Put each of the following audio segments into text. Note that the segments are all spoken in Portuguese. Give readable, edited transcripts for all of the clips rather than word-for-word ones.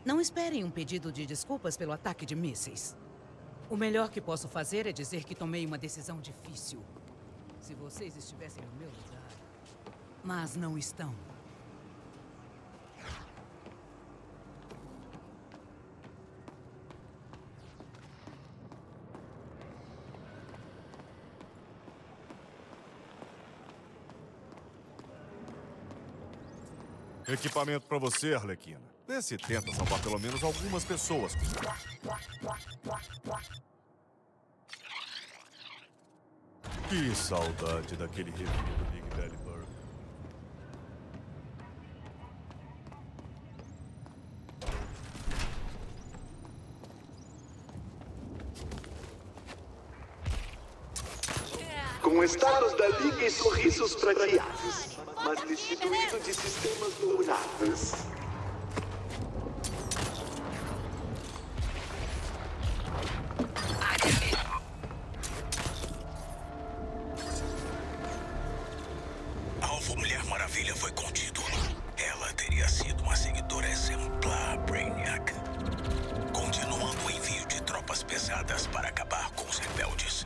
Não esperem um pedido de desculpas pelo ataque de mísseis. O melhor que posso fazer é dizer que tomei uma decisão difícil. Se vocês estivessem no meu lugar. Mas não estão. Equipamento pra você, Arlequina. Vê se tenta salvar pelo menos algumas pessoas. Que saudade daquele review do Big Belly Burger. Com estados da Liga e sorrisos prateados, mas destituído de sistemas dourados. Alvo Mulher Maravilha foi contido. Ela teria sido uma seguidora exemplar, Brainiac. Continuando o envio de tropas pesadas para acabar com os rebeldes.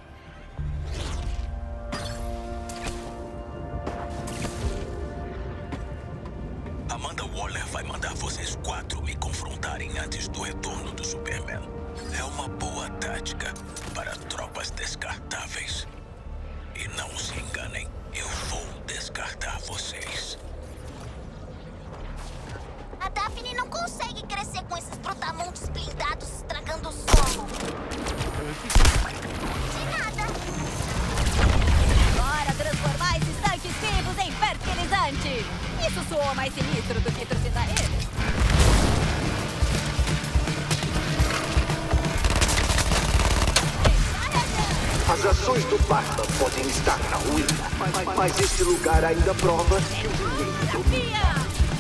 Amanda Waller vai mandar vocês 4 me confrontarem antes do retorno do Superman. É uma boa tática para tropas descartáveis. E não se enganem, eu vou descartar vocês. A Daphne não consegue crescer com esses brutamontes blindados estragando o solo. De nada. Bora transformar esses tanques vivos em fertilizante! Isso soou mais sinistro do que trucidar eles. As ações do Batman podem estar na ruína, mas este lugar ainda prova que o dinheiro domina.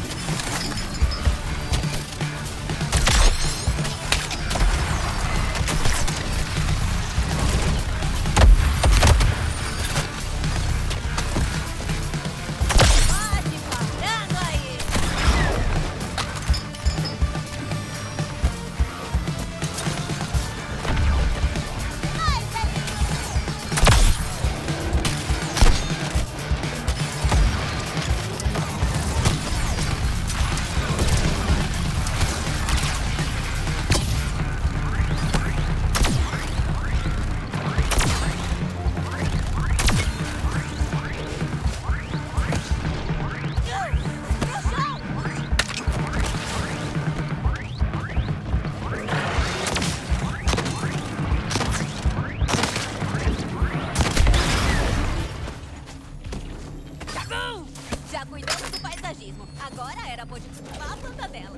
Já cuidamos do paisagismo. Agora era pode cultivar a planta dela.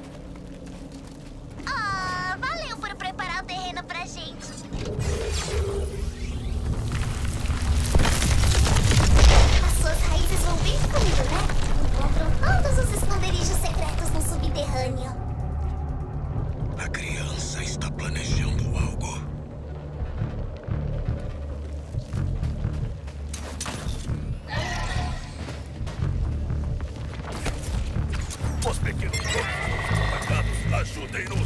Ah, valeu por preparar o terreno pra gente. As suas raízes vão bem fundo, né? Encontram todos os esconderijos secretos no subterrâneo. A criança está planejando algo. Os pequenos monstros atacados, ajudem-nos!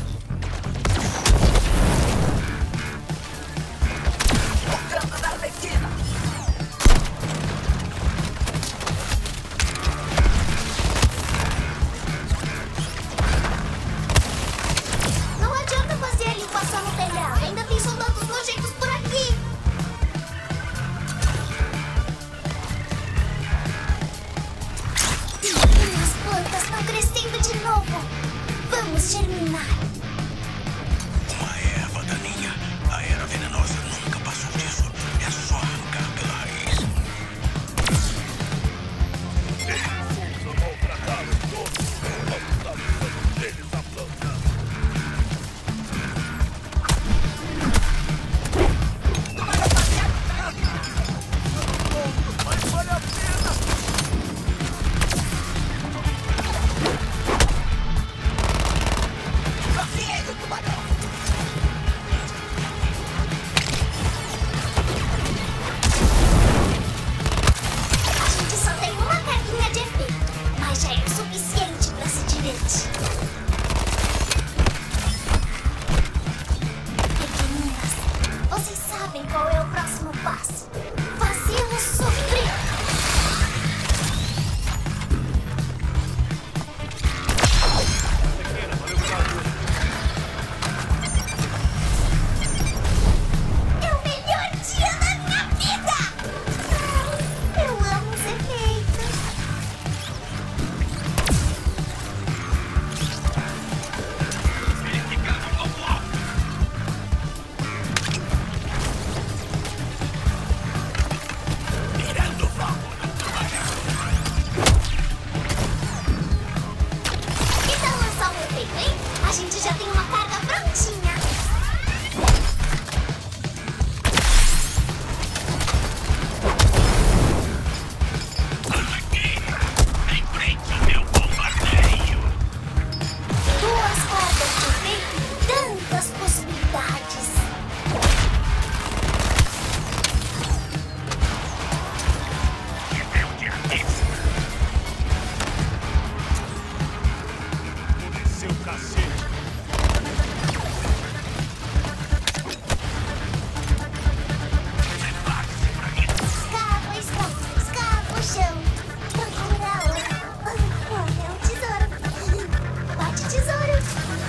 O canto da Arlequina! Não adianta fazer a limpação no telhado. Ainda tem soldados nojentos por aqui. As plantas estão crescendo de novo. Vamos germinar. Uma erva daninha. A era venenosa nunca passou disso. É só arrancar pela raiz. Eles vão maltratá-los todos. Vamos dar usando deles a planta. Mas vale a pena! Você A gente já tem uma carga prontinha. Aqui, em frente ao meu bombardeio. 2 cargas de efeito, tantas possibilidades. Nível de artista. Seu cacete. Prepare-se pra isso. Escava, escava, escava o chão. Procura ouro. É um tesouro. Bate tesouro.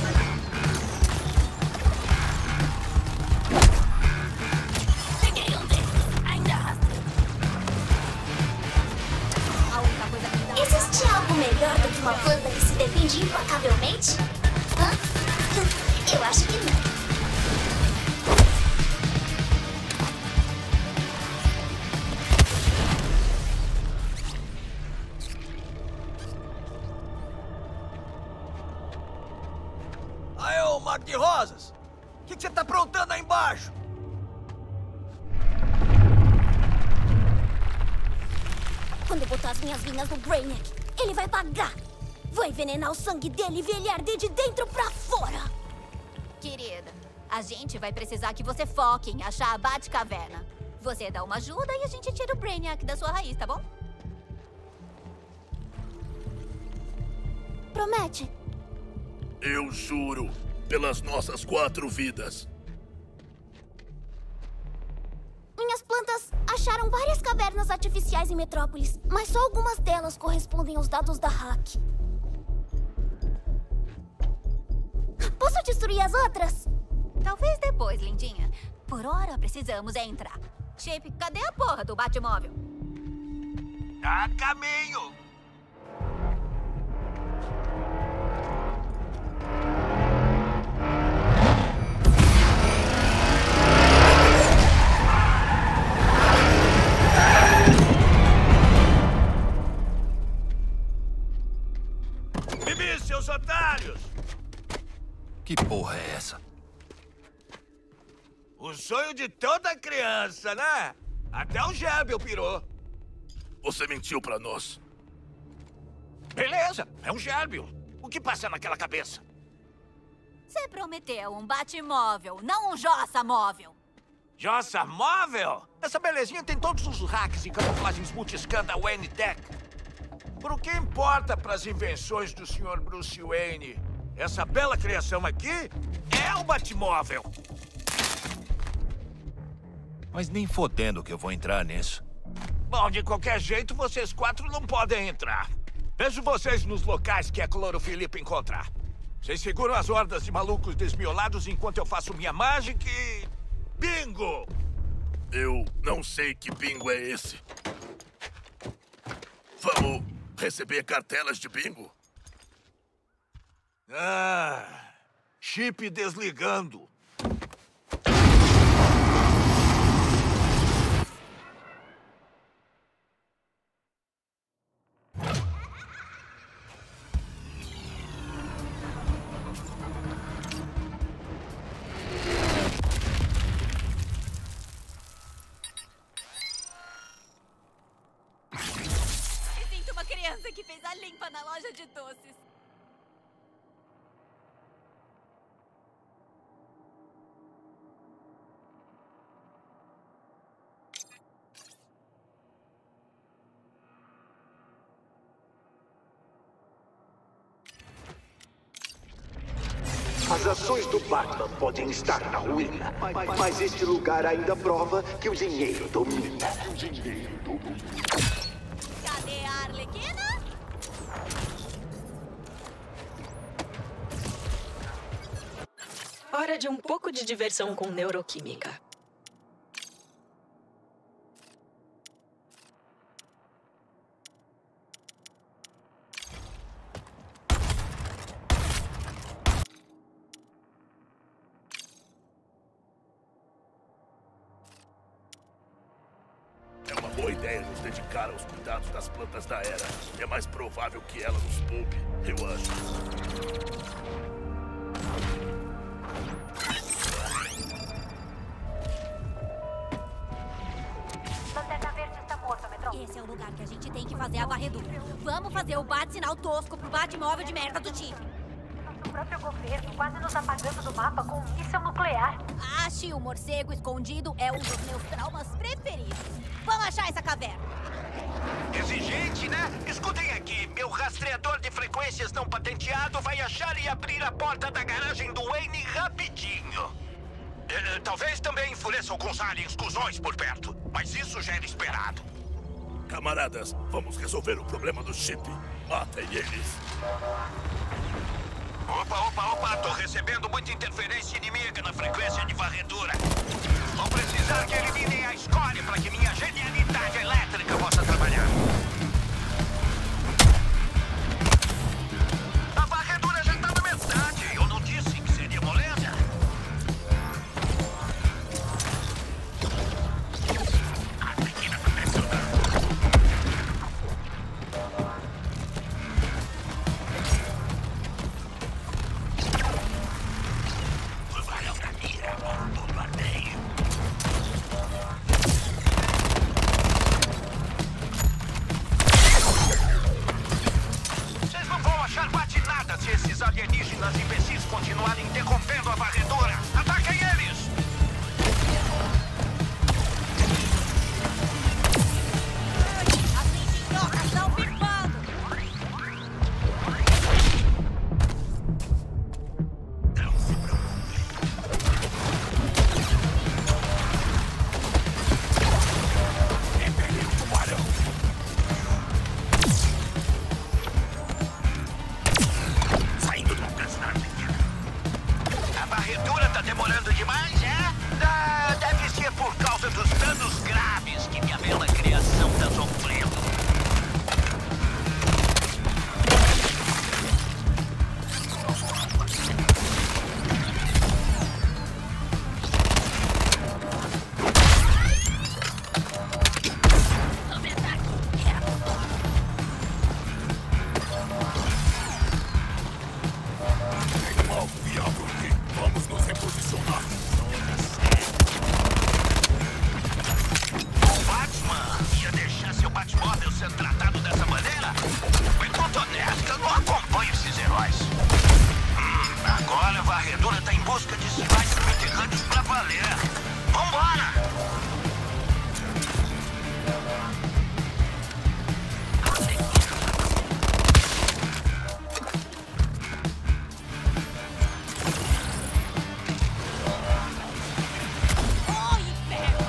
Peguei um deles. Ainda rastro. A única coisa que me dá... Existe algo melhor do que uma planta que se defende implacavelmente? Hã? Eu acho que não. Aí, ô Mago de Rosas! O que você tá aprontando aí embaixo? Quando eu botar as minhas vinhas no Brainiac, ele vai pagar. Vou envenenar o sangue dele e ver ele arder de dentro pra fora. Querida, a gente vai precisar que você foque em achar a Batcaverna. Você dá uma ajuda e a gente tira o Brainiac da sua raiz, tá bom? Promete? Eu juro, pelas nossas 4 vidas. Minhas plantas acharam várias cavernas artificiais em Metrópolis, mas só algumas delas correspondem aos dados da hack. Posso destruir as outras? Talvez depois, lindinha. Por hora, precisamos entrar. Chip, cadê a porra do Batmóvel? A caminho! Bibi, seus otários! Que porra é essa? O sonho de toda criança, né? Até o Gebel pirou. Você mentiu pra nós. Beleza, é um Gebel. O que passa naquela cabeça? Você prometeu um Batmóvel, não um Jossa móvel. Jossa móvel? Essa belezinha tem todos os hacks e camuflagens multiscan da Wayne Tech. Por que importa pras invenções do Sr. Bruce Wayne? Essa bela criação aqui é o Batmóvel. Mas nem fodendo que eu vou entrar nisso. Bom, de qualquer jeito, vocês 4 não podem entrar. Vejo vocês nos locais que a Clorofilipa encontrar. Vocês seguram as hordas de malucos desmiolados enquanto eu faço minha mágica e... Bingo! Eu não sei que bingo é esse. Vamos receber cartelas de bingo? Ah, chip desligando. Me sinto uma criança que fez a limpa na loja de doces. As ações do Batman podem estar na ruína, mas este lugar ainda prova que o dinheiro domina. Cadê a Arlequina? Hora de um pouco de diversão com neuroquímica. É uma boa ideia nos dedicar aos cuidados das plantas da Era. É mais provável que ela nos poupe, eu acho. fazer a varredura. Vamos fazer o bate-sinal tosco pro bate-móvel de merda do Chip. Nosso próprio governo quase nos apagando do mapa com um míssil nuclear. Ache o morcego escondido é um dos meus traumas preferidos. Vamos achar essa caverna. Exigente, né? Escutem aqui. Meu rastreador de frequências não patenteado vai achar e abrir a porta da garagem do Wayne rapidinho. Talvez também enfureça alguns aliens cuzões por perto, mas isso já era esperado. Camaradas, vamos resolver o problema do chip. Matem eles. Opa, tô recebendo muita interferência inimiga na frequência de varredura. Vou precisar que eliminem a escória para que minha genialidade elétrica possa trabalhar. A varredura já tá na metade. Eu não disse que seria moleza? A pequena tá pressionando. Tubarão na mira, bombardeio. Vocês não vão achar bate-nada se esses alienígenas imbecis continuarem interrompendo a varredura. Ataquem eles! As minhocas estão pipando. Não se preocupe. Repeliu o tubarão. Saindo do alcance da armadilha. A varredura tá demorando demais, é? Deve ser por causa dos danos graves que minha bela criação tá sofrendo. Mal viável aqui. Vamos nos reposicionar. O Batman ia deixar seu Batmóvel sendo tratado dessa maneira? Enquanto honesto, eu não acompanho esses heróis. Agora a varredura tá em busca de sinais subterrâneos pra valer. Vambora! Oh, inferno!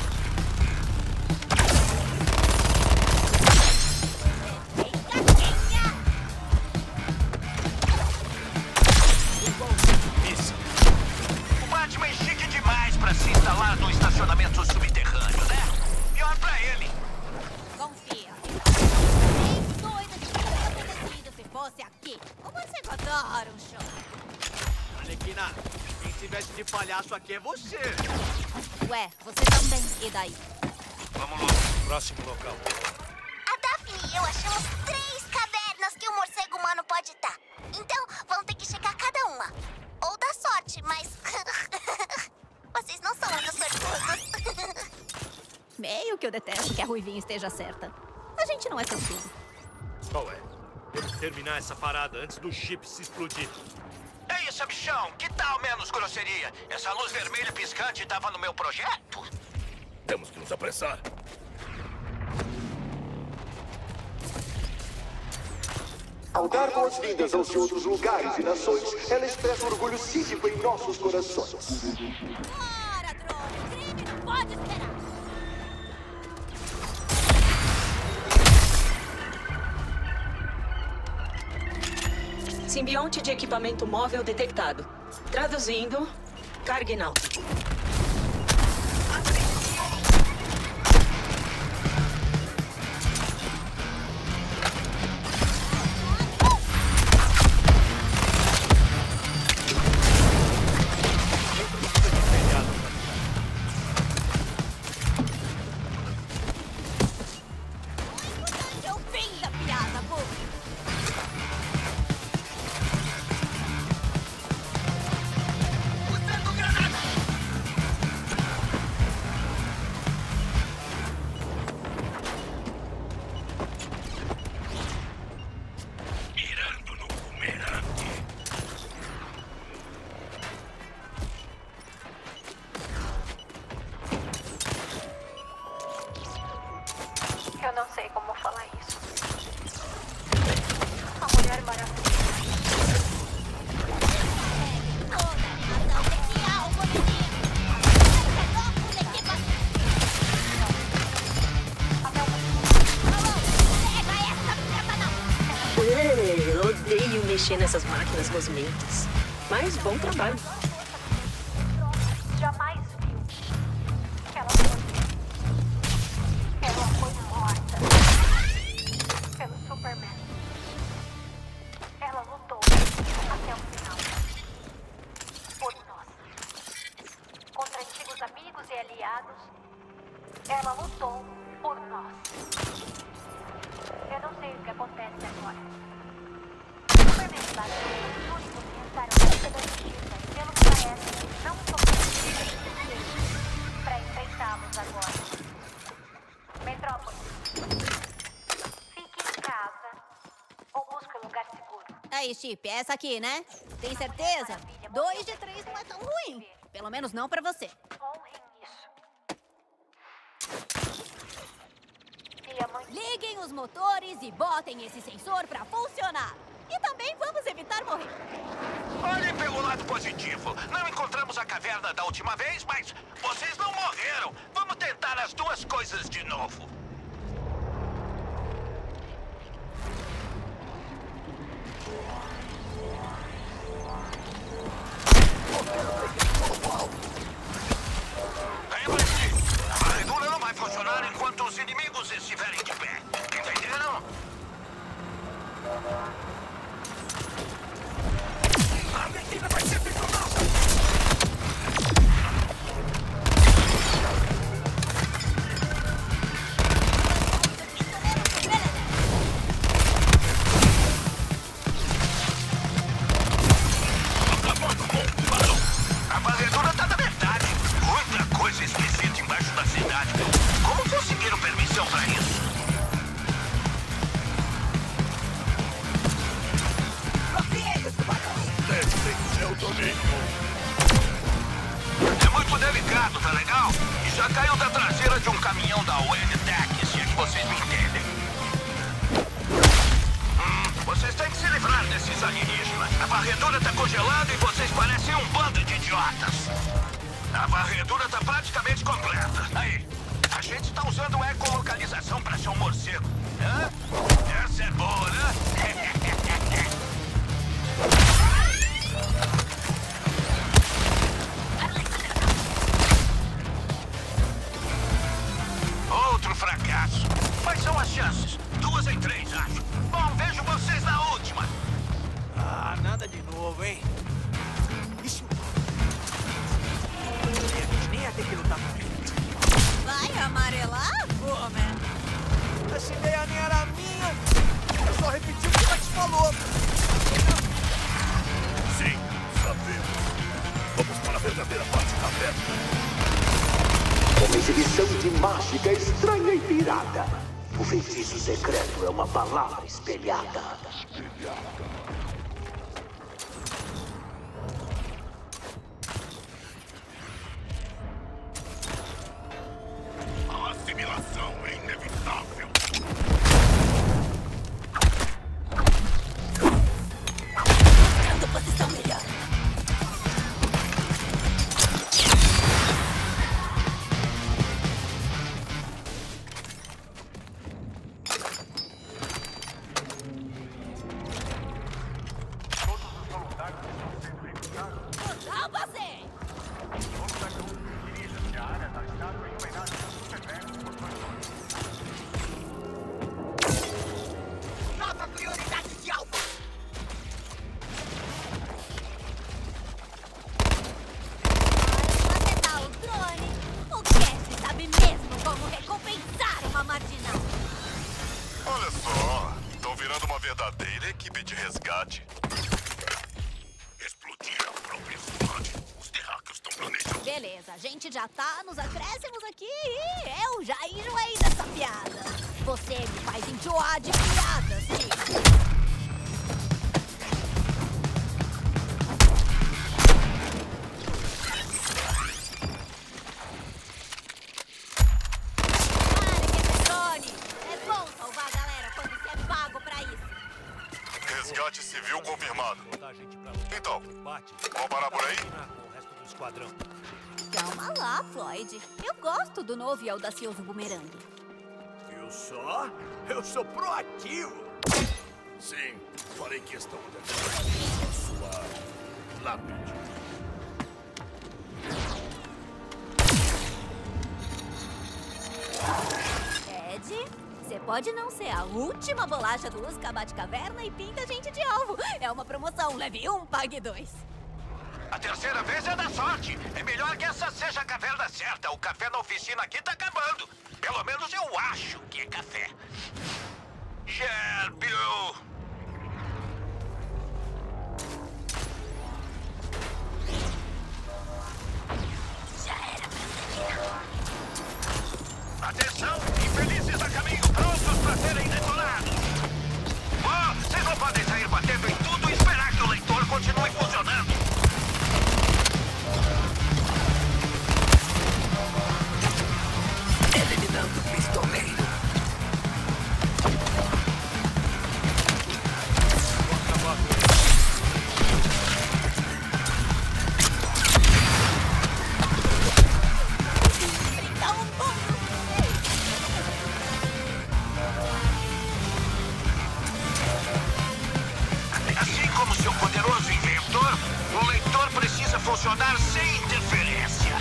O Batman é chique demais pra se instalar no estacionamento subterrâneo, né? Pior pra ele. Confia. Nem doida de que teria acontecido se fosse aqui. O morcego adora um show. Arlequina, quem se veste de palhaço aqui é você. Ué, você também. E daí? Vamos lá, próximo local. A Daphne e eu achamos 3 cavernas que o morcego humano pode estar. Então, vão ter que checar cada uma. Ou dar sorte, mas... Vocês não são muito sortudos. Meio que eu detesto que a Ruivinha esteja certa. A gente não é sortudo. Qual é? Temos que terminar essa parada antes do chip se explodir. É isso, bichão. Que tal menos grosseria? Essa luz vermelha piscante tava no meu projeto? Temos que nos apressar. Ao dar boas-vindas aos de outros lugares e nações, ela expressa orgulho cívico em nossos corações. Bora, drone! O crime não pode esperar! Simbionte de equipamento móvel detectado. Traduzindo, Cargnal. Eu vim da piada, Book! Usando granada! mexer nessas máquinas gosmentas. Mas bom trabalho. Jamais viu. Ela foi morta pelo Superman. Ela lutou até o final. Por nós. Contra antigos amigos e aliados. Ela lutou por nós. Eu não sei o que acontece agora. Superman e Batman são os únicos que restaram na Liga da Justiça e, pelo que parece, não sofreram o suficiente para enfrentá-los agora. Metrópolis, fique em casa ou busque um lugar seguro. Aí, Chip, é essa aqui, né? Tem certeza? 2 de 3 não é tão ruim. Pelo menos não pra você. Honrem isso. Liguem os motores e botem esse sensor pra funcionar. E também vamos evitar morrer. Olhem pelo lado positivo. Não encontramos a caverna da última vez, mas vocês não morreram. Vamos tentar as duas coisas de novo. Lembre-se, a varredura não vai funcionar enquanto os inimigos estiverem de pé. Entenderam? A medida vai ser vigorosa! A varredura tá da metade. Muita coisa esquisita embaixo da cidade. Como conseguiram permissão pra isso? É muito delicado, tá legal? E já caiu da traseira de um caminhão da UNTEC, se é que vocês me entendem. Vocês têm que se livrar desses alienígenas. A varredura tá congelando e vocês parecem um bando de idiotas. A varredura tá praticamente completa. Aí, a gente tá usando ecolocalização pra ser um morcego. Hã? Essa é boa, né? Outro fracasso. Quais são as chances? 2 em 3, acho. Bom, vejo vocês na última. Ah, nada de novo, hein? Isso. Nem até que lutar com ele. Vai amarelar, Boomer? Essa ideia nem era minha. Eu só repeti o que o Max falou. Sim, sabemos. Vamos para a verdadeira parte da festa. Uma exibição de mágica estranha e pirada. O feitiço secreto é uma palavra espelhada. A assimilação é inevitável. Dando posição melhor. Nova prioridade de alvo. Acertar o drone. O Cash sabe mesmo como recompensar uma marginal. Olha só, estão virando uma verdadeira equipe de resgate. Explodir a própria cidade. Os terráqueos estão planejando. Beleza, a gente já tá nos acréscimos aqui e eu já enjoei dessa piada. Você me faz enjoar de piadas, Chico. É bom salvar a galera quando você é pago pra isso. Resgate civil confirmado. Botar a gente pra lutar Então, contra o Batman. vamos parar por aí? Com o resto do esquadrão. Calma lá, Floyd. Eu gosto do novo e audacioso bumerangue. Viu só? Eu sou proativo. Sim, farei questão de agradecer a sua lápide. Ed, você pode não ser a última bolacha do Usca Bate-Caverna e pinta a gente de alvo. É uma promoção, leve 1, pague 2. A terceira vez é da sorte. É melhor que essa seja a caverna certa. O café na oficina aqui tá acabando. Pelo menos eu acho que é café. Gérbio! Já era pra ser. Atenção! Infelizes a caminho, prontos para serem detonados! Oh, vocês não podem sair batendo em tudo e esperar que o leitor continue funcionando! Eliminando o pistoleiro. Assim como seu poderoso inventor, o leitor precisa funcionar sem interferência.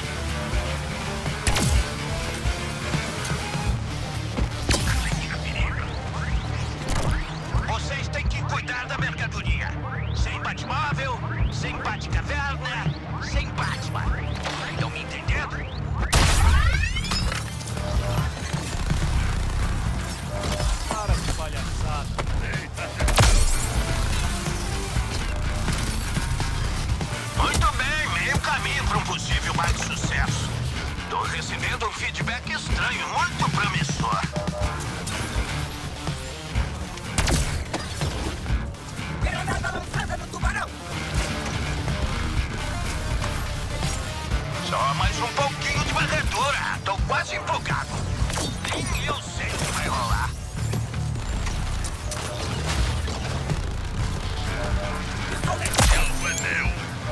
Vocês têm que cuidar da mercadoria. Sem Batmóvel, sem Batcaverna, sem Batman. Estão me entendendo? Para de palhaçada. Muito bem, meio caminho para um possível baita sucesso. Estou recebendo um feedback estranho, muito promissor. Granada lançada no tubarão. Só mais um pouquinho de varredura. Tô quase empolgado. Nem eu sei o que vai rolar. Alvo é meu.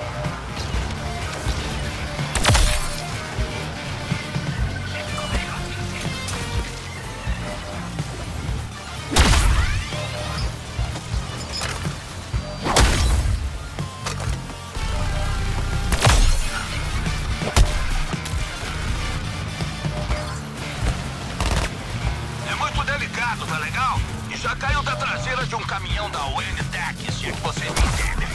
É muito delicado, tá legal? E já caiu da traseira de um caminhão da WNTech, se é que vocês me entendem.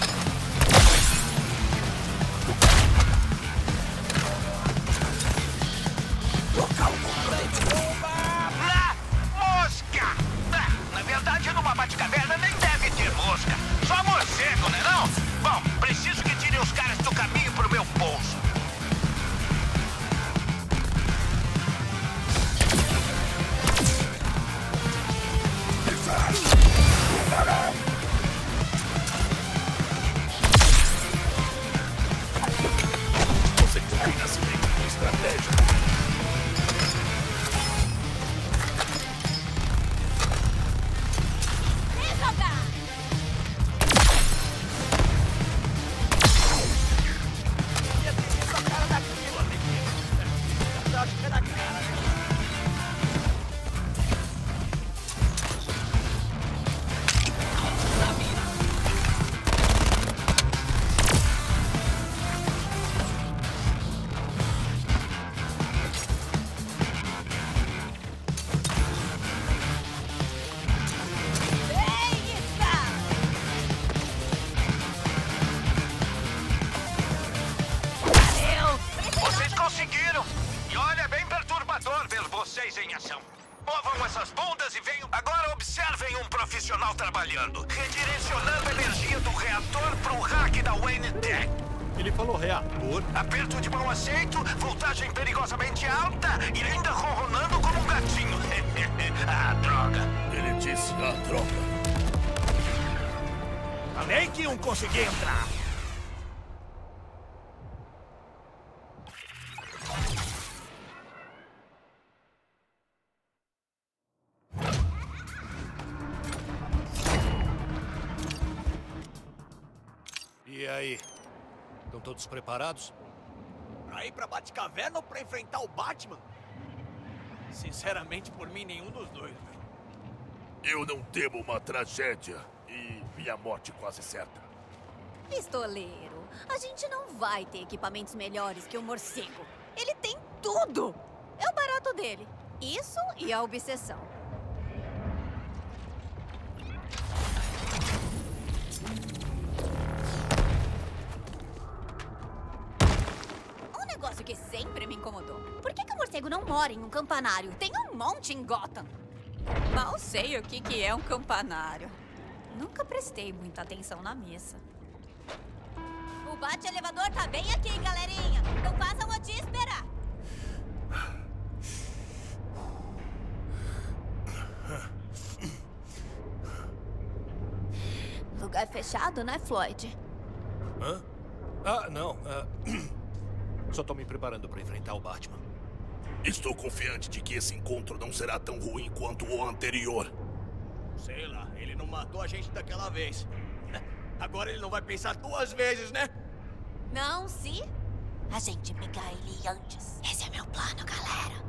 Ah, mosca! Ah, na verdade, numa Batcaverna nem deve ter mosca. Só morcego, né não? Bom, preciso que tirem os caras do caminho pro meu bolso. Você combina assim com estratégia. Vem jogar! Ia ter visto a cara daquilo, amiguinho. Eu acho que é da cara, né? Vocês conseguiram! E olha, é bem perturbador ver vocês em ação. Movam essas bundas e venham... Agora observem um profissional trabalhando, redirecionando a energia do reator para o hack da WNTech. Ele falou reator. Aperto de mão aceito, voltagem perigosamente alta e ainda ronronando como um gatinho. Ah, droga. Ele disse, droga. Falei que iam conseguir entrar. E aí? Estão todos preparados? Pra ir pra Batcaverna ou pra enfrentar o Batman? Sinceramente, por mim, nenhum dos dois, meu. Eu não temo uma tragédia e minha morte quase certa. Pistoleiro, a gente não vai ter equipamentos melhores que o morcego. Ele tem tudo! É o barato dele. Isso e a obsessão. Um negócio que sempre me incomodou. Por que o morcego não mora em um campanário? Tem um monte em Gotham. Mal sei o que é um campanário. Nunca prestei muita atenção na missa. O bate-elevador tá bem aqui, galerinha. Não façam o dia esperar. Lugar fechado, né, Floyd? Hã? Ah, não. Só tô me preparando pra enfrentar o Batman. Estou confiante de que esse encontro não será tão ruim quanto o anterior. Sei lá, ele não matou a gente daquela vez. Agora ele não vai pensar 2 vezes, né? Não, se a gente pegar ele antes. Esse é meu plano, galera.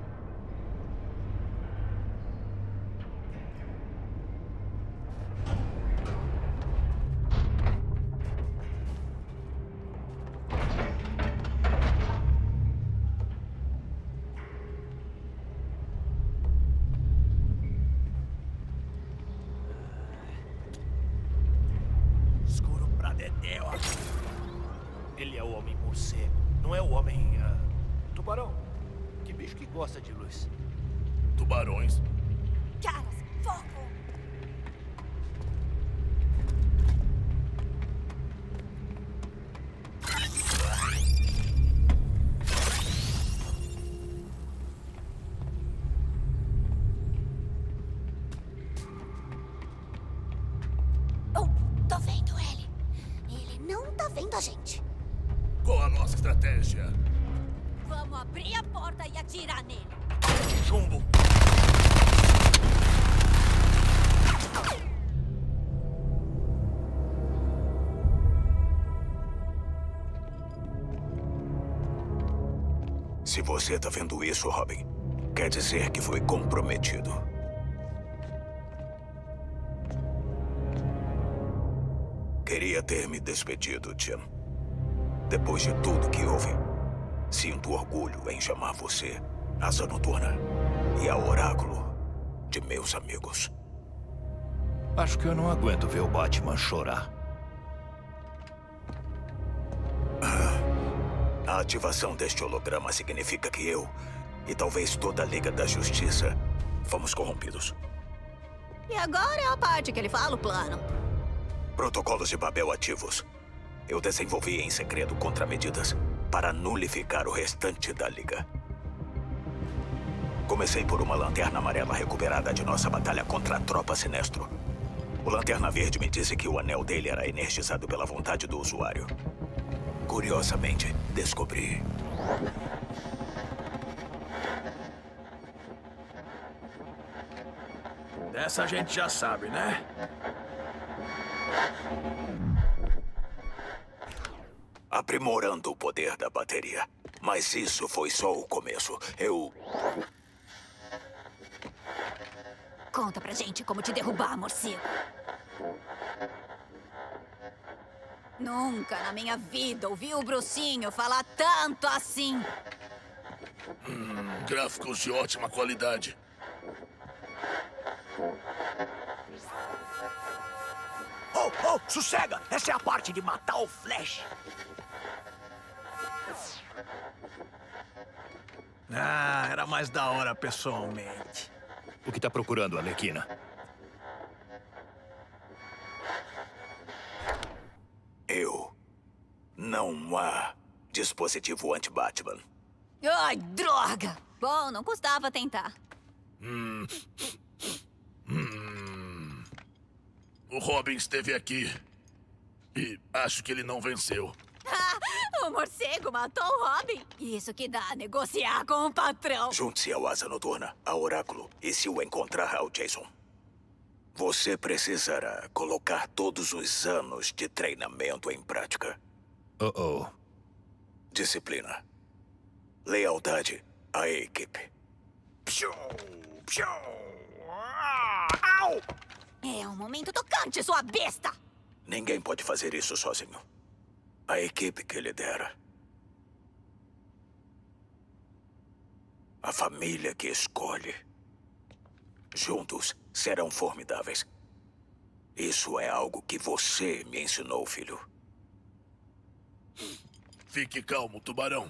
Escuro pra dedéu. Ele é o Homem-Morcego. Não é o Homem... Tubarão. Que bicho que gosta de luz? Tubarões. Caras, foco! Oh, tô vendo ele. Ele não tá vendo a gente. Qual a nossa estratégia? Vamos abrir a porta e atirar nele. Chumbo. Se você tá vendo isso, Robin, quer dizer que foi comprometido. Queria ter me despedido, Tim. Depois de tudo que houve, sinto orgulho em chamar você Asa Noturna e a Oráculo de meus amigos. Acho que eu não aguento ver o Batman chorar. A ativação deste holograma significa que eu e talvez toda a Liga da Justiça fomos corrompidos. E agora é a parte que ele fala o plano. Protocolos de Babel ativos. Eu desenvolvi em segredo contramedidas para nulificar o restante da Liga. Comecei por uma lanterna amarela recuperada de nossa batalha contra a tropa Sinestro. O Lanterna Verde me disse que o anel dele era energizado pela vontade do usuário. Curiosamente, descobri. Dessa a gente já sabe, né? Aprimorando o poder da bateria. Mas isso foi só o começo. Conta pra gente como te derrubar, morcego. Nunca na minha vida ouvi o Brucinho falar tanto assim. Gráficos de ótima qualidade. Oh, sossega! Essa é a parte de matar o Flash. Ah, era mais da hora pessoalmente. O que tá procurando, Arlequina? Não há dispositivo anti-Batman. Ai, droga! Bom, não custava tentar. O Robin esteve aqui. E acho que ele não venceu. O morcego matou o Robin. Isso que dá negociar com o patrão. Junte-se ao Asa Noturna, ao Oráculo, e se o encontrar ao Jason. Você precisará colocar todos os anos de treinamento em prática. Disciplina. Lealdade à equipe. É um momento tocante, sua besta! Ninguém pode fazer isso sozinho. A equipe que lidera. A família que escolhe. Juntos serão formidáveis. Isso é algo que você me ensinou, filho. Fique calmo, tubarão.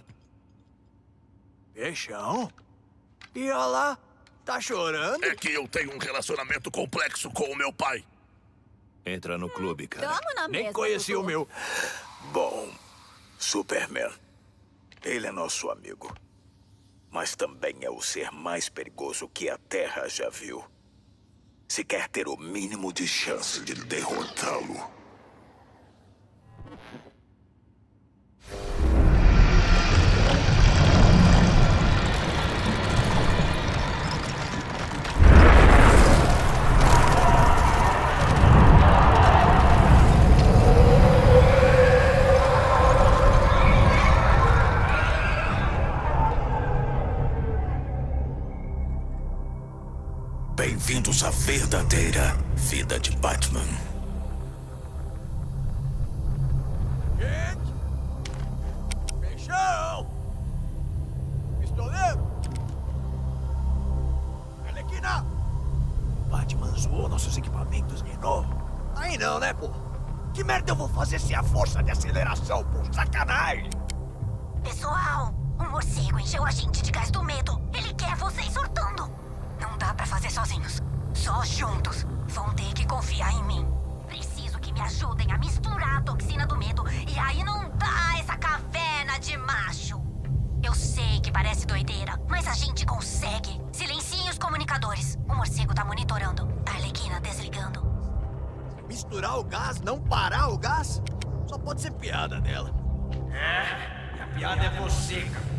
Peixão? E olha lá, tá chorando? É que eu tenho um relacionamento complexo com o meu pai. Entra no clube, cara. Tamo na mesa. Nem conheci o meu. Bom, Superman. Ele é nosso amigo. Mas também é o ser mais perigoso que a Terra já viu. Se quer ter o mínimo de chance de derrotá-lo. Bem-vindos à verdadeira vida de Batman. Gente! Peixão! Pistoleiro! Arlequina! Batman zoou nossos equipamentos de novo. Aí não, né, pô? Que merda eu vou fazer sem a força de aceleração, pô? Sacanagem! Pessoal, o morcego encheu a gente de gás do medo. Ele quer vocês surtando. Não dá pra fazer sozinhos. Só juntos. Vão ter que confiar em mim. Preciso que me ajudem a misturar a toxina do medo. E aí não dá essa caverna de macho. Eu sei que parece doideira, mas a gente consegue. Silenciem os comunicadores. O morcego tá monitorando. A Arlequina desligando. Misturar o gás, não parar o gás? Só pode ser piada dela. É, e a piada é você, cara.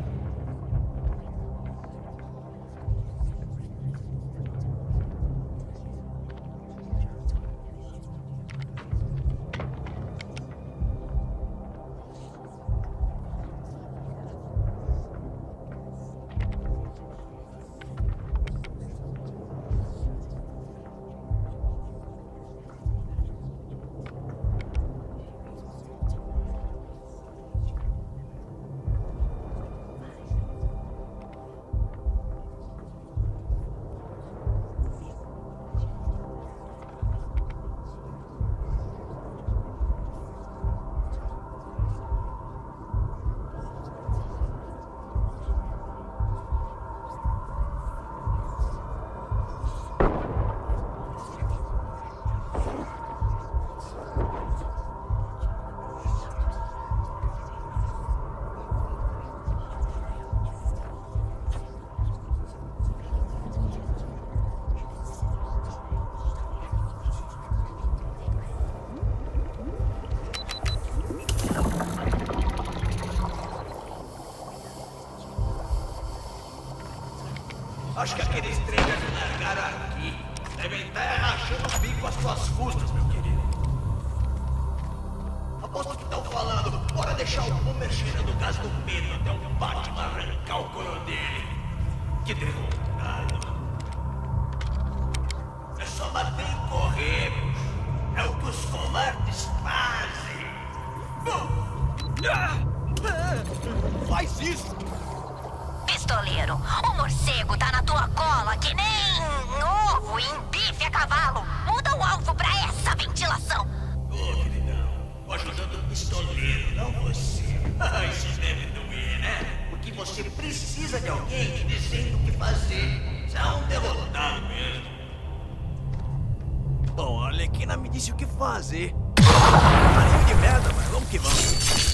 Acho que aqueles três devem largaram aqui. Devem estar rachando o bico às suas custas, meu querido. Aposto que estão falando, bora deixar o Boomer cheirando gás do medo até o Batman arrancar o couro dele. Que derrotado. É só bater e correr. É o que os covardes fazem. Faz isso! Pistoleiro, o morcego tá na tua cola que nem ovo em bife a cavalo. Muda o alvo pra essa ventilação. Ô, queridão, tô ajudando o pistoleiro, não você. Isso deve doer, né? Porque você precisa de alguém te dizendo o que fazer. Você é um derrotado mesmo. Bom, a Arlequina me disse o que fazer. Marinho de merda, mas vamos que vamos.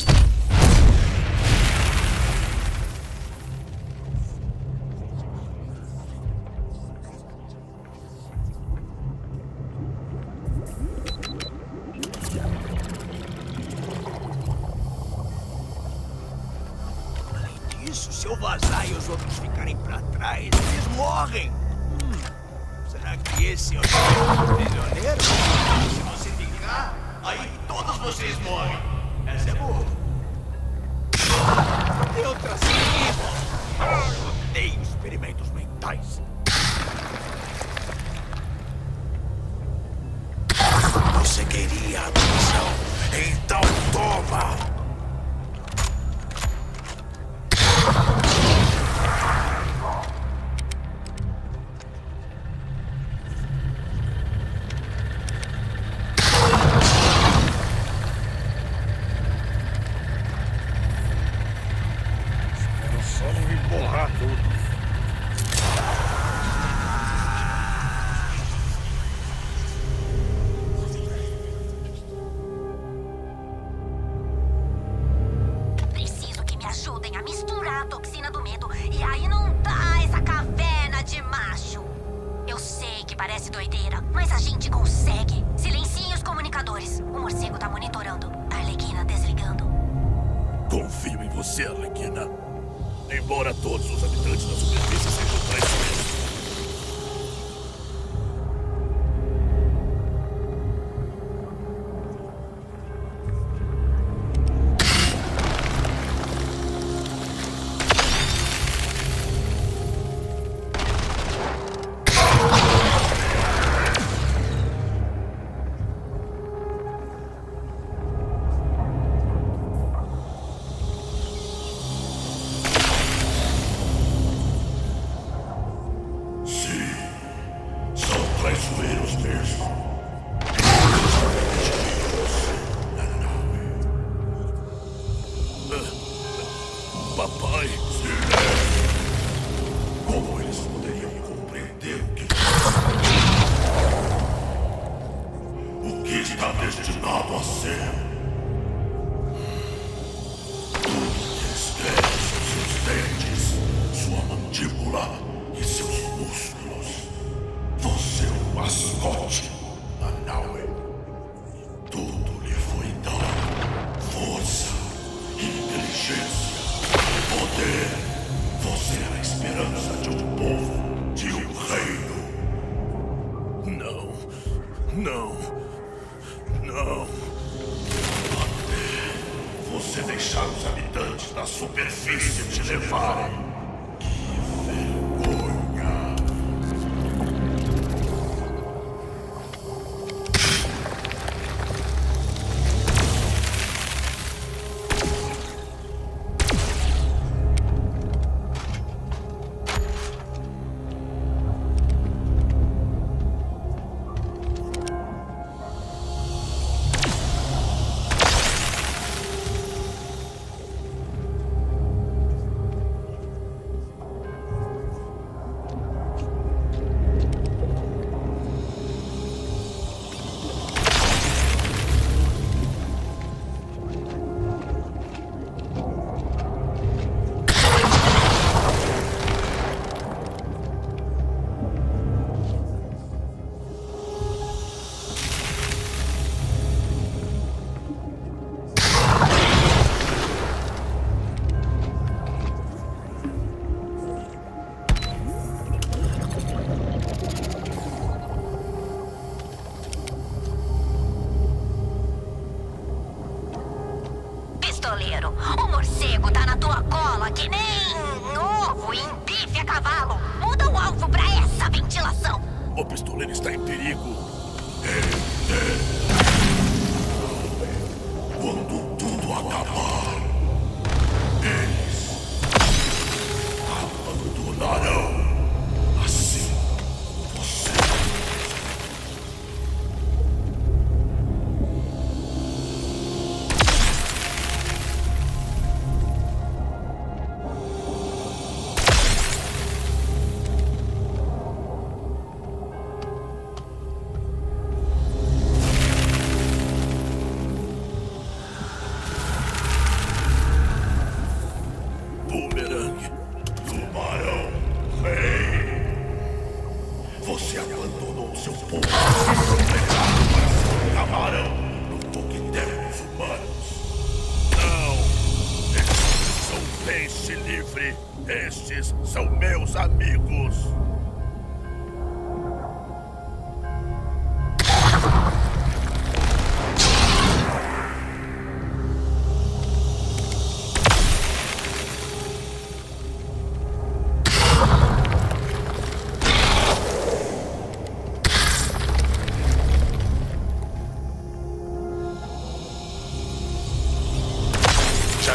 Se eu vazar e os outros ficarem pra trás, eles morrem. Será que esse é o prisioneiro? Se você ficar, aí todos vocês morrem. Essa é boa. Tem outra saída. Eu odeio experimentos mentais. Você queria atenção? Então toma! Só não me borrar tudo. Preciso que me ajudem a misturar a toxina do medo e a inundar essa caverna de macho. Eu sei que parece doideira, mas a gente consegue. Silenciem os comunicadores. O morcego tá monitorando. A Arlequina desligando. Confio em você, Arlequina. Embora todos os habitantes da superfície sejam traiçoeiros. Papai, como eles poderiam compreender o que está destinado a ser? Tudo que eles querem são seus dentes, sua mandíbula e seus músculos. Você é o mascote, Anaue. Tudo lhe foi dado. Força, inteligência, poder. Você é a esperança de um povo, de um reino. Não. Até você deixar os habitantes da superfície te levarem. Que vergonha. O morcego tá na tua cola que nem ovo em bife a cavalo. Muda o alvo pra essa ventilação. O pistoleiro está em perigo. Quando tudo acabar, eles abandonarão. Assim, você... Boomerang, tubarão, rei. Você abandonou seu povo completado para ser um camarão no coquetel dos humanos. Não! Estes são peixe livre. Estes são meus amigos.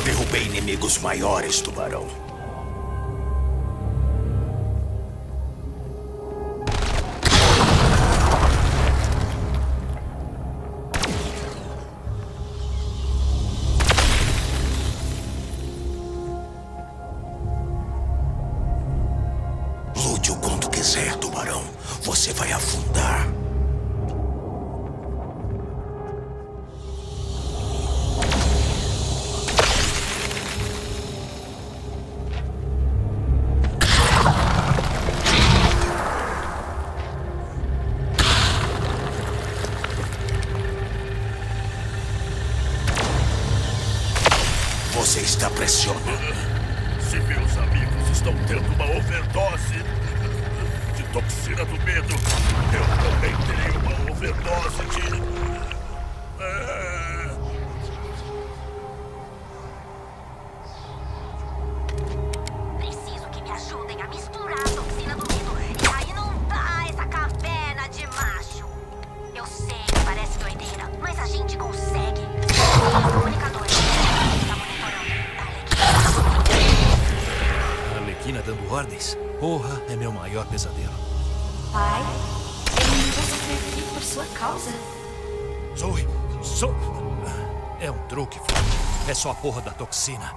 derrubei inimigos maiores, Tubarão. Lute o quanto quiser, Tubarão. Você vai afundar. Você está pressionando. Se meus amigos estão tendo uma overdose de toxina do medo, eu também terei uma overdose de... Preciso que me ajudem a misturar a toxina do medo e a inundar essa caverna de macho. Eu sei que parece doideira, mas a gente consegue. Os comunicadores está monitorando A Arlequina dando ordens? Porra, é meu maior pesadelo. Pai, eu não vou sofrer aqui por sua causa. Zoe! É um truque, filho. É só a porra da toxina.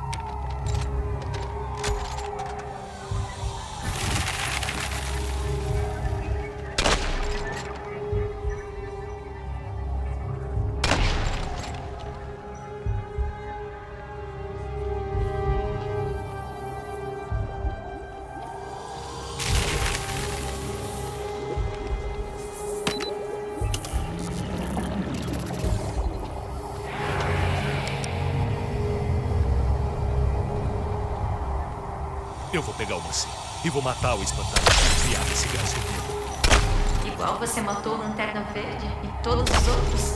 Eu vou pegar o morcego e vou matar o espantado e criar esse gás do medo. Igual você matou o Lanterna Verde e todos os outros.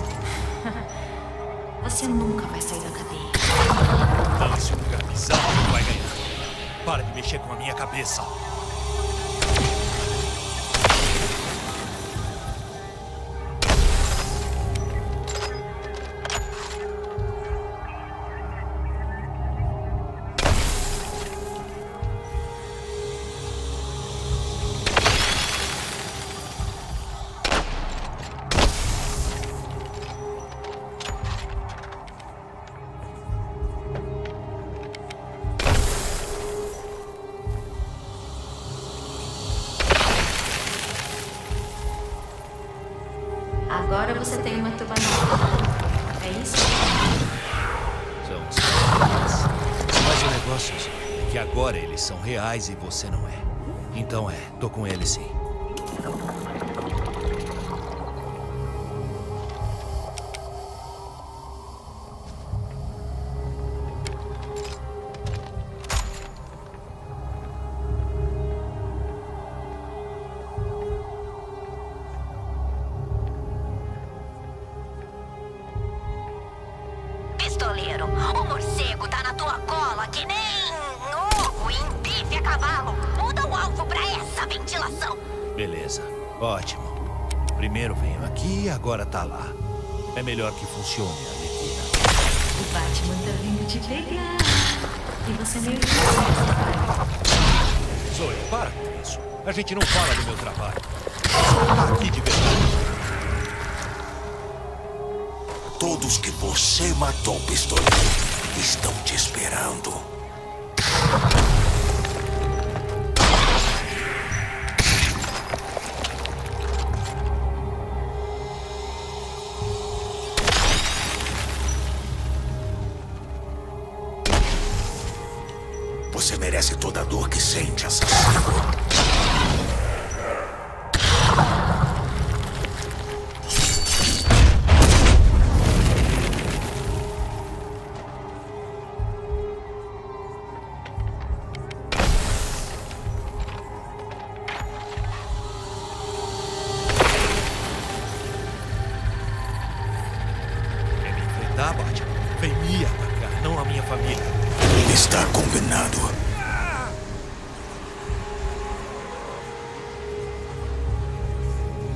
Você nunca vai sair da cadeia. Lance um lugar bizarro que vai ganhar. Para de mexer com a minha cabeça. Agora você tem uma tuba nova. É isso? São os mas o negócio é que agora eles são reais e você não é. Então tô com eles sim. Pistoleiro, o morcego tá na tua cola que nem ovo em bife a cavalo. Muda o alvo pra essa ventilação. Beleza, ótimo. Primeiro venho aqui e agora tá lá. É melhor que funcione, Arlequina. O Batman tá vindo te pegar. E você meio que Zoe, para com isso. A gente não fala do meu trabalho. Tá aqui de verdade. Todos que você matou, pistoleiro, estão te esperando. Você merece toda a dor que sente, assassino. Tá, Batman? Vem me atacar, não a minha família. Está combinado.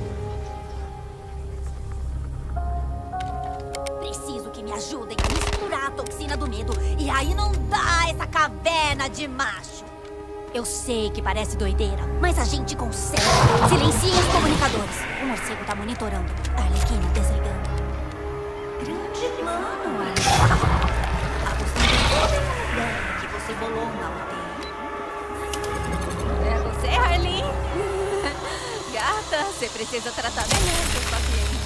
Preciso que me ajudem a misturar misturar a toxina do medo. E aí não dá essa caverna de macho. Eu sei que parece doideira, mas a gente consegue. Silenciem os comunicadores. O morcego tá monitorando. A Arlequina desligando. Grande plano, Arlequina. Apostando toda a ideia que você bolou na UTI. É você, Harleen? Gata, você precisa tratar melhor seus pacientes.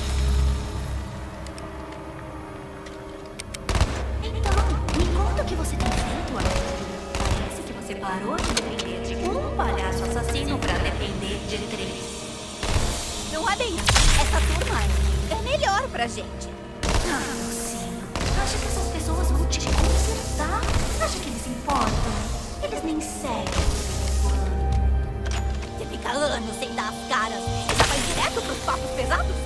Então, me conta o que você tem feito, Arlequina. Parece que você parou de depender de um palhaço assassino pra depender de 3. Não é bem assim. Essa turma é melhor pra gente. Ah, mocinho. Acha que essas pessoas vão te consertar? Acha que eles importam? Eles nem seguem. Você fica anos sem dar as caras e já vai direto pros papos pesados?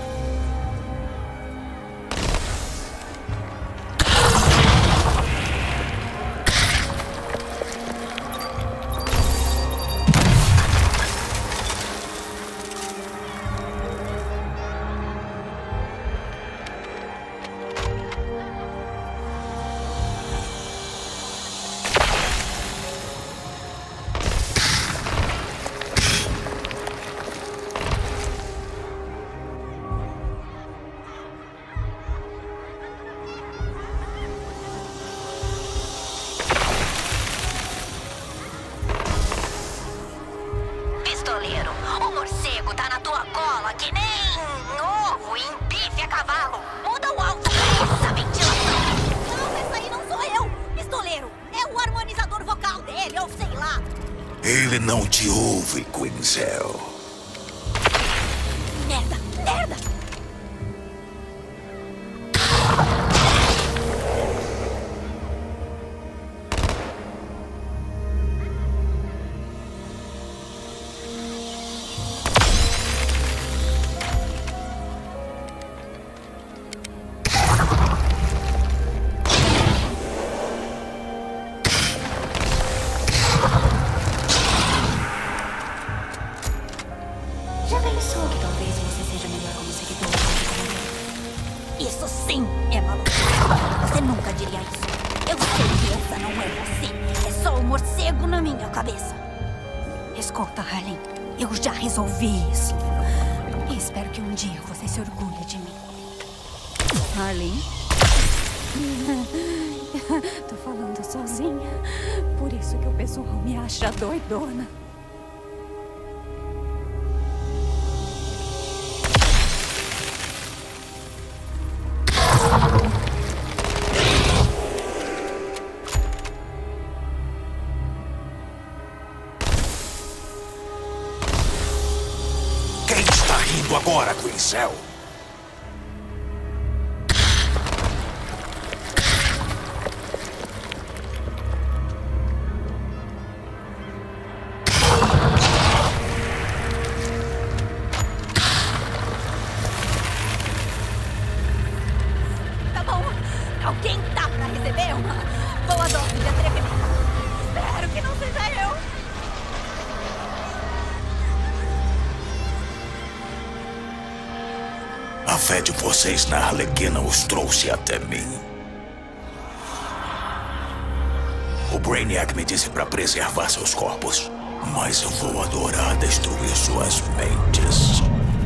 Pistoleiro, o morcego tá na tua cola que nem ovo em bife a cavalo. Muda o alto pra essa ventilação. Não, essa aí não sou eu. Pistoleiro, é o harmonizador vocal dele, ou sei lá. Ele não te ouve, Quinzel. Merda, merda. Já pensou que talvez você seja melhor como seguidor do que como eu? Isso sim é maluco. Você nunca diria isso. Eu sei que essa não é você. É só o morcego na minha cabeça. Escuta, Harleen. Eu já resolvi isso. E espero que um dia você se orgulhe de mim. Harleen? Tô falando sozinha. Por isso que o pessoal me acha doidona. Quem está rindo agora, Quinzel? Tá bom. Alguém tá pra receber uma boa dose de atrevimento. Espero que não seja eu. A fé de vocês na Arlequina os trouxe até mim. O Brainiac me disse para preservar seus corpos, mas eu vou adorar destruir suas mentes.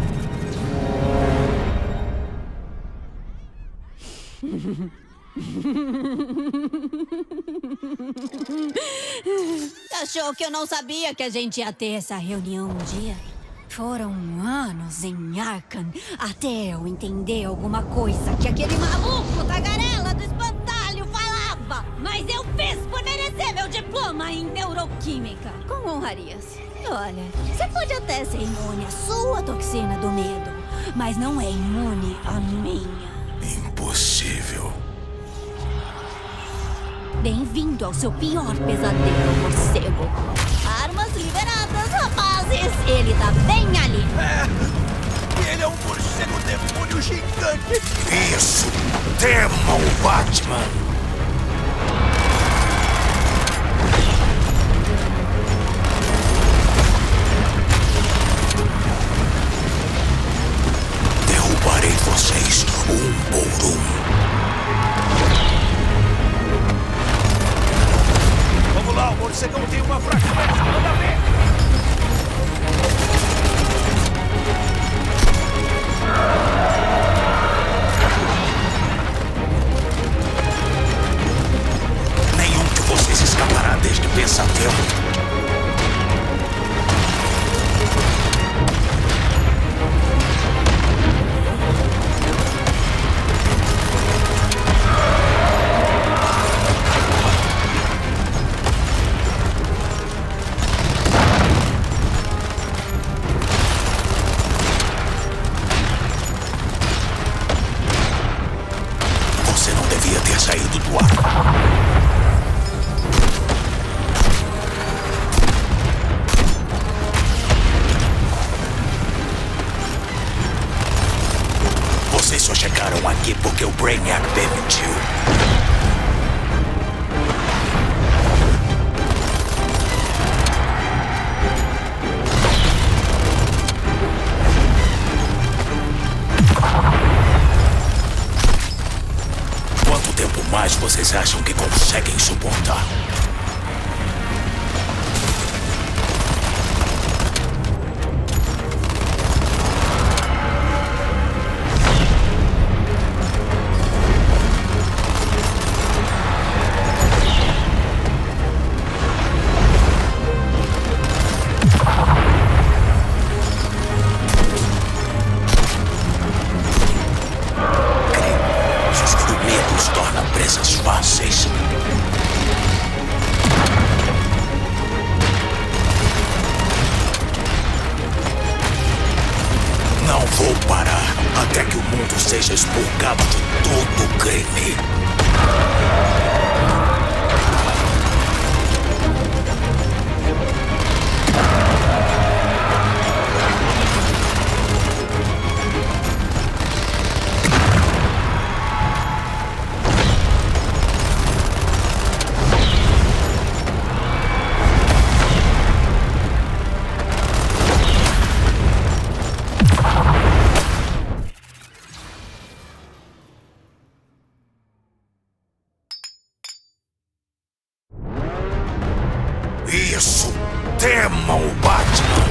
Achou que eu não sabia que a gente ia ter essa reunião um dia? Foram anos em Arkham até eu entender alguma coisa que aquele maluco tagarela do espantalho falava. Mas eu fiz por merecer meu diploma em neuroquímica. Com honrarias. Olha, você pode até ser imune à sua toxina do medo, mas não é imune à minha. Impossível. Bem-vindo ao seu pior pesadelo, morcego. Armas liberadas, rapazes. Ele tá bem ali. Ele é um morcego demônio gigante. Isso! Tema o Batman! Derrubarei vocês um por um. morcegão tem uma fraqueza. Manda ver! Nenhum de vocês escapará deste pesadelo. Saído do ar. Vocês só chegaram aqui porque o Brainiac permitiu. Mas vocês acham que conseguem suportar? Fáceis. Não vou parar até que o mundo seja expurgado de todo o crime. Isso! Temam o Batman!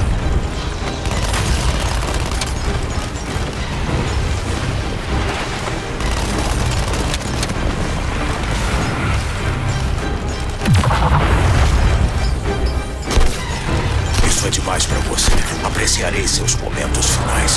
Isso é demais pra você. Apreciarei seus momentos finais.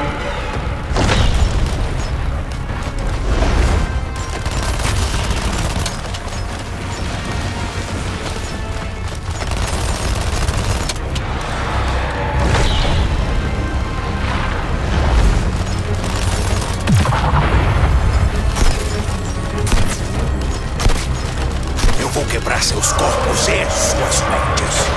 Vou quebrar seus corpos e suas mentes.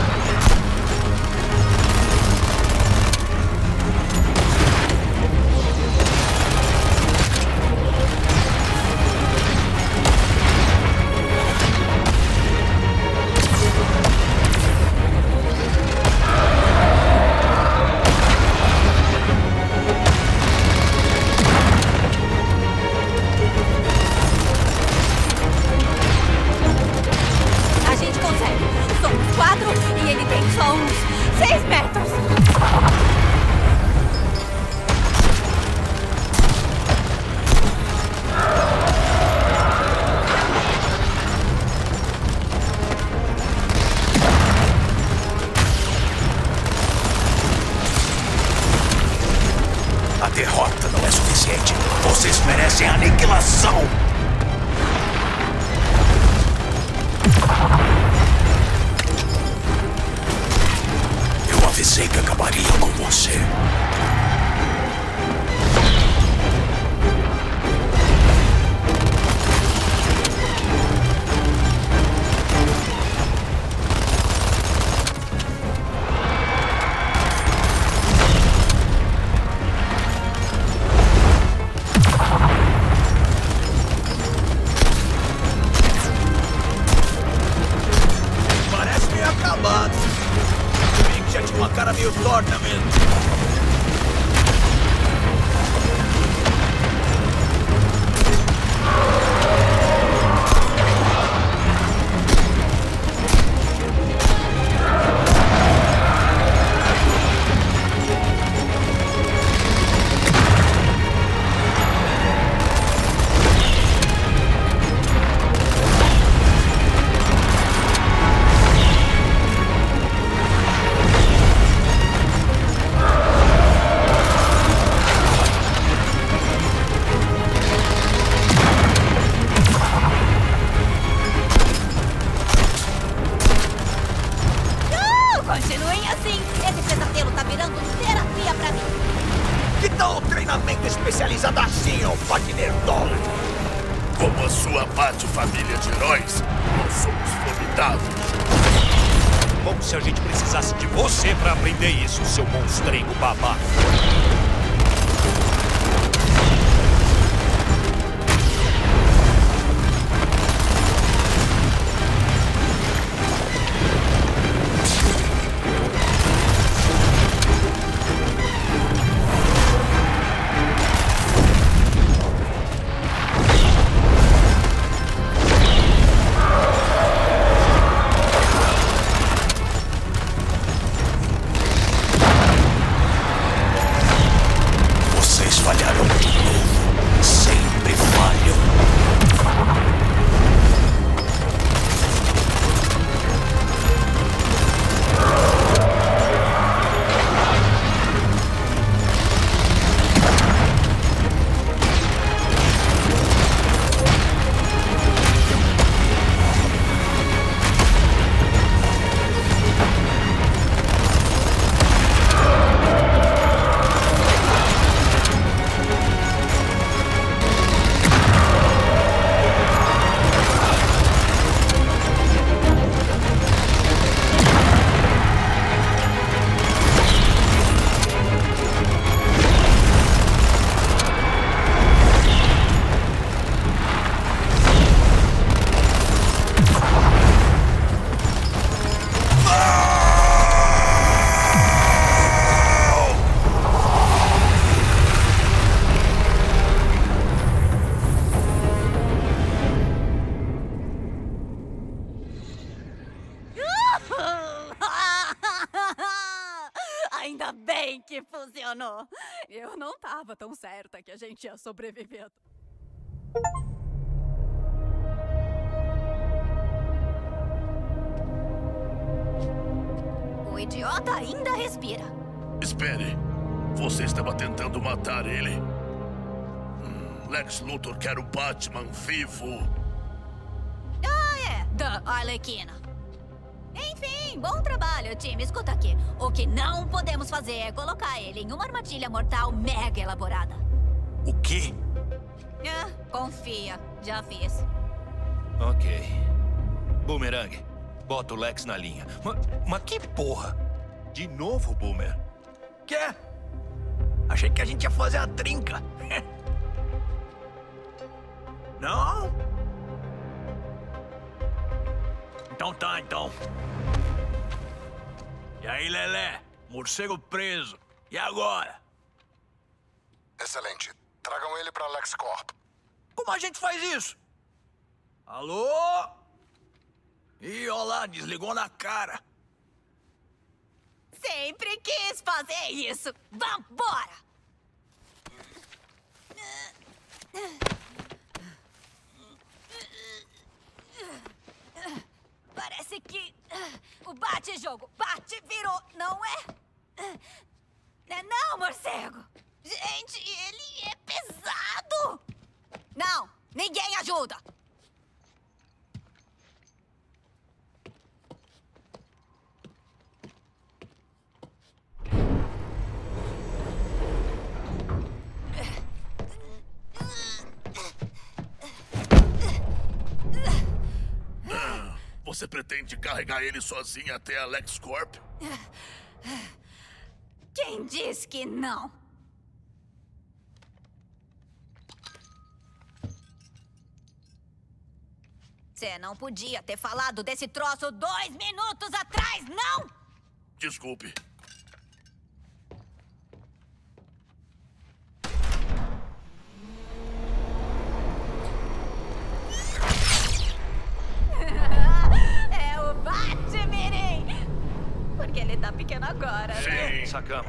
E ele tem só uns 6 metros. A derrota não é suficiente. Vocês merecem a aniquilação. Avisei que acabaria com você. Parece meio acabado. Já tinha uma cara meio torta mesmo. Como a sua Bat-família de heróis, nós somos formidáveis. Como se a gente precisasse de você pra aprender isso, seu monstrengo babaca. Ainda bem que funcionou. Eu não tava tão certa que a gente ia sobreviver. O idiota ainda respira. Espere. Você estava tentando matar ele? Lex Luthor quer o Batman vivo. Ah, é. Da Arlequina. Enfim, bom trabalho, time. Escuta aqui. O que não podemos fazer é colocar ele em uma armadilha mortal mega elaborada. O quê? Confia. Já fiz. Ok. Boomerang, bota o Lex na linha. Mas que porra? De novo, Boomer? Quê? Achei que a gente ia fazer a trinca. Não? Então tá, então. E aí, Lelé? Morcego preso. E agora? Excelente. Tragam ele pra LexCorp. Como a gente faz isso? Alô? Ih, olá, desligou na cara. Sempre quis fazer isso. Vambora! Parece que o bate-jogo virou, não é? Não, morcego! Gente, ele é pesado! Não, ninguém ajuda! Você pretende carregar ele sozinho até a LexCorp? Quem diz que não? Você não podia ter falado desse troço 2 minutos atrás, não? Desculpe. É o Batmirim! Porque ele tá pequeno agora, né? Sim, sacamos.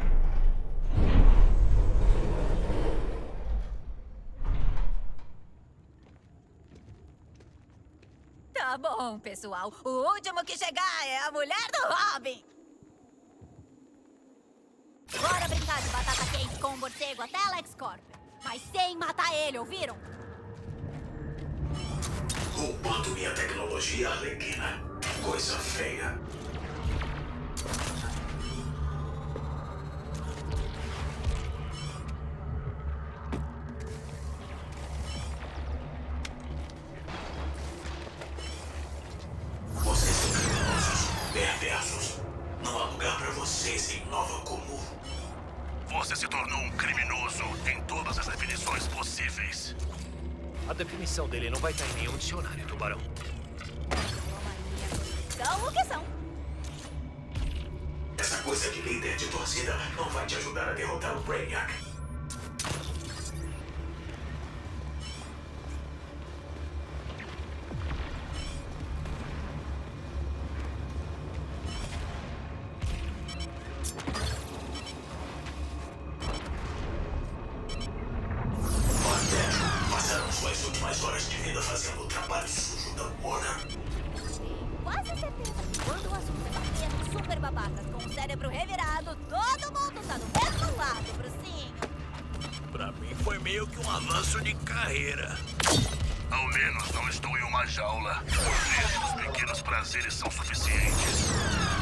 Tá bom, pessoal. O último que chegar é a mulher do Robin. Bora brincar de batata quente com o morcego até a LexCorp. Mas sem matar ele, ouviram? Roubando minha tecnologia, Arlequina. Coisa feia. possíveis. A definição dele não vai estar em nenhum dicionário, Tubarão. São o que são. Essa coisa de líder de torcida não vai te ajudar a derrotar o Brainiac. Passaram suas últimas horas de vida fazendo o trabalho sujo da Warner. Quase certeza que quando o assunto é bater nos super babacas com o cérebro revirado, todo mundo tá do mesmo lado, Brucinho. Pra mim foi meio que um avanço de carreira. Ao menos não estou em uma jaula. Por vezes os pequenos prazeres são suficientes.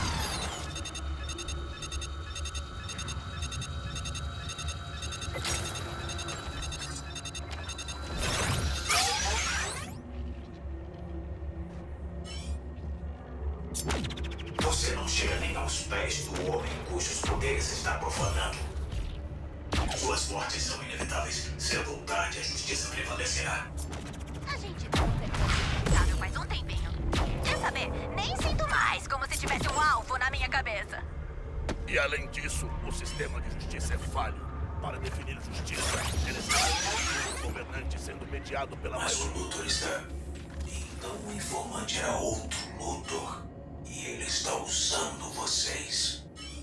Você não chega nem aos pés do homem cujos poderes está profanando. Suas mortes são inevitáveis. Cedo ou tarde, a justiça prevalecerá. A gente não tem responsável faz um tempinho. Quer saber? Nem sinto mais, como se tivesse um alvo na minha cabeça. E além disso, o sistema de justiça é falho. Para definir justiça, ele está o governante sendo mediado pela Mas maioria. o Luthor está... Então o informante era outro Luthor. E ele está usando vocês.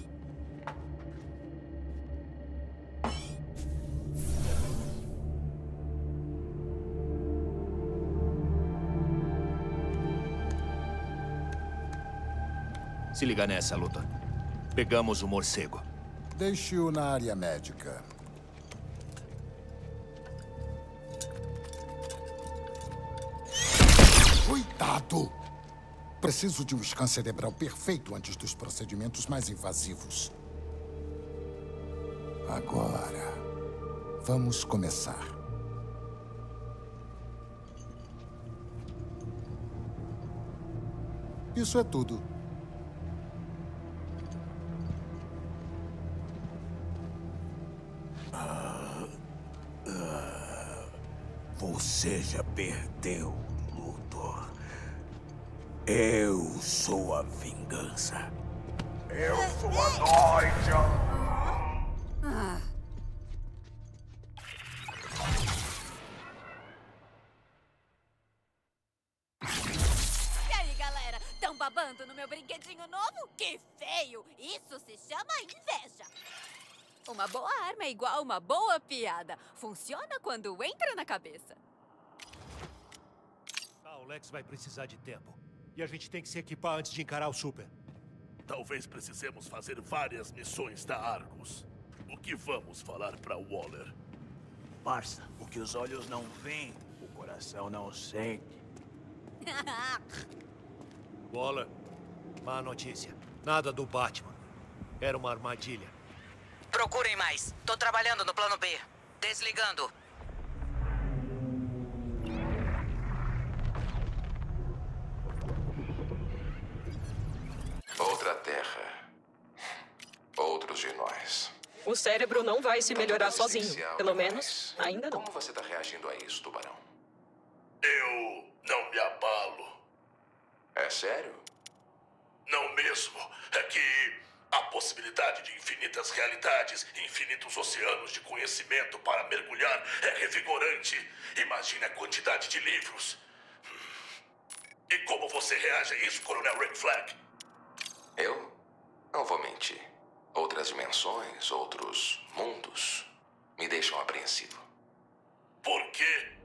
Se liga nessa, Luthor. Pegamos o morcego. Deixe-o na área médica. Cuidado! Preciso de um scan cerebral perfeito antes dos procedimentos mais invasivos. Agora, vamos começar. Isso é tudo. Você já perdeu, Luthor. Eu sou a vingança. Eu sou a noite. E aí, galera? Tão babando no meu brinquedinho novo? Que feio! Isso se chama inveja. Uma boa arma é igual uma boa piada. Funciona quando entra na cabeça. Ah, o Lex vai precisar de tempo. E a gente tem que se equipar antes de encarar o Super. Talvez precisemos fazer várias missões da Argus. O que vamos falar para Waller? Parça, o que os olhos não veem, o coração não sente. Waller, má notícia. Nada do Batman. Era uma armadilha. Procurem mais. Tô trabalhando no plano B. Desligando. Outra Terra. Outros de nós. O cérebro não vai se melhorar sozinho. Essencial Pelo demais. menos, ainda não. Como você está reagindo a isso, Tubarão? Eu não me abalo. É sério? Não mesmo. É que a possibilidade de infinitas realidades, infinitos oceanos de conhecimento para mergulhar é revigorante. Imagine a quantidade de livros. E como você reage a isso, Coronel Rick Flag? Eu? Não vou mentir. Outras dimensões, outros mundos me deixam apreensivo. Por quê?